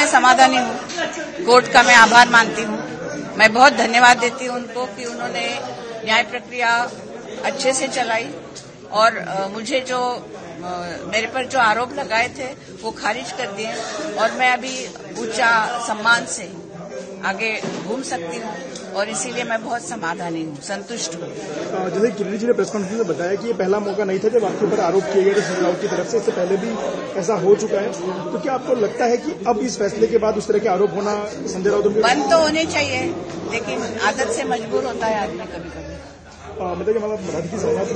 मैं समाधानी हूँ। कोर्ट का मैं आभार मानती हूँ। मैं बहुत धन्यवाद देती हूँ उनको कि उन्होंने न्याय प्रक्रिया अच्छे से चलाई और मुझे जो मेरे पर जो आरोप लगाए थे वो खारिज कर दिए और मैं अभी ऊंचा सम्मान से आगे घूम सकती हूँ और इसीलिए मैं बहुत समाधानी हूँ, संतुष्ट हूँ। जैसे किरण जी ने प्रेस कॉन्फ्रेंस में बताया कि ये पहला मौका नहीं था जब आपके ऊपर आरोप किए गए थे संजय राउत की तरफ से, इससे पहले भी ऐसा हो चुका है। तो क्या आपको लगता है कि अब इस फैसले के बाद उस तरह के आरोप होना संजय राउत बंद तो होने चाहिए, लेकिन आदत से मजबूर होता है आदमी कभी कभी। मतलब कि मतलब मराठी की